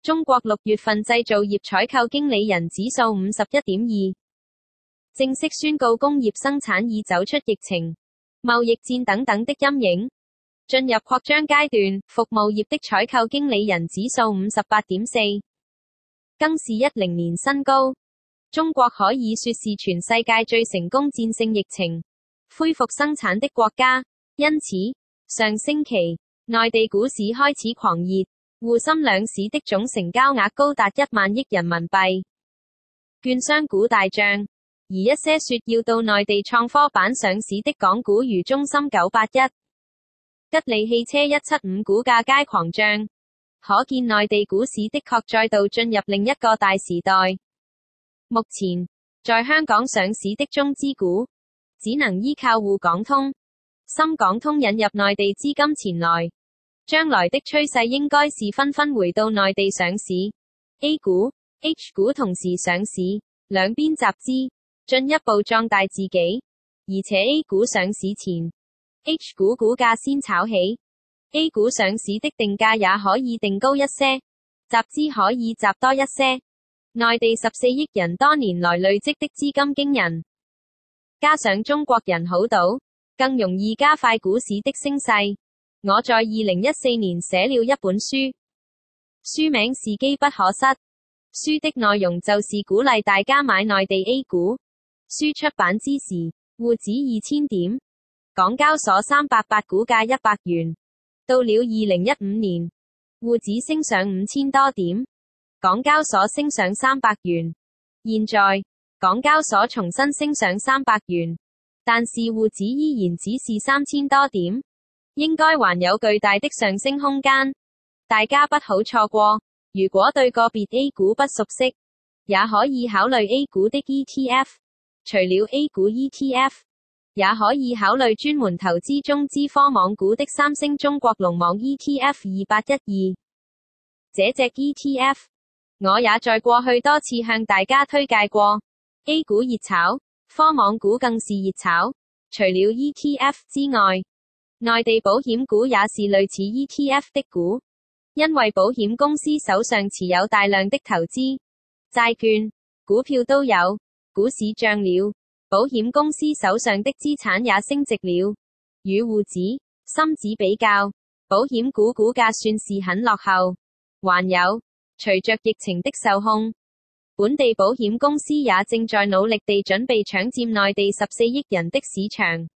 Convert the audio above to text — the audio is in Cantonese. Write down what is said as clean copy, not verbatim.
中國6月份製造業採購經理人指數 51.2， 正式宣告工業生產已走出疫情、貿易戰等等的陰影，進入擴張階段。服務業的採購經理人指數 58.4， 更是10年新高。中國可以說是全世界最成功戰勝疫情、恢復生產的國家。因此，上星期，內地股市開始狂熱，滬深兩市的總成交額高達1萬億人民幣，券商股大漲。而一些說要到內地創科板上市的港股如中芯981、吉利汽車175股價皆狂漲，可見內地股市的確再度進入另一個大時代。目前，在香港上市的中資股，只能依靠滬港通、深港通引入內地資金前來，將來的趨勢應該是紛紛回到內地上市。A 股、H 股同時上市，兩邊集資，進一步壯大自己。而且 A 股上市前， H 股股價先炒起， A 股上市的定價也可以定高一些，集資可以集多一些。內地14億人多年來累積的資金驚人，加上中國人好賭，更容易加快股市的升勢。我在2014年寫了一本書，書名是機不可失，書的內容就是鼓勵大家買內地 A 股。書出版之時，滬指2000點，港交所388股價100元。到了2015年，滬指升上5000多點，港交所升上300元。現在，港交所重新升上300元，但是滬指依然只是3000多點，應該還有巨大的上升空間，大家不好錯過。如果對個別 A 股不熟悉，也可以考慮 A 股的 ETF， 除了 A 股 ETF， 也可以考慮專門投資中資科網股的三星中國龍網 ETF2812。這隻 ETF， 我也在過去多次向大家推介過。A 股熱炒，科網股更是熱炒。除了 ETF 之外，內地保險股也是類似 ETF 的股，因為保險公司手上持有大量的投資、債券、股票都有，股市漲了，保險公司手上的資產也升值了。與滬指、深指比較，保險股股價算是很落後。還有，隨着疫情的受控，本地保險公司也正在努力地準備搶佔內地14億人的市場。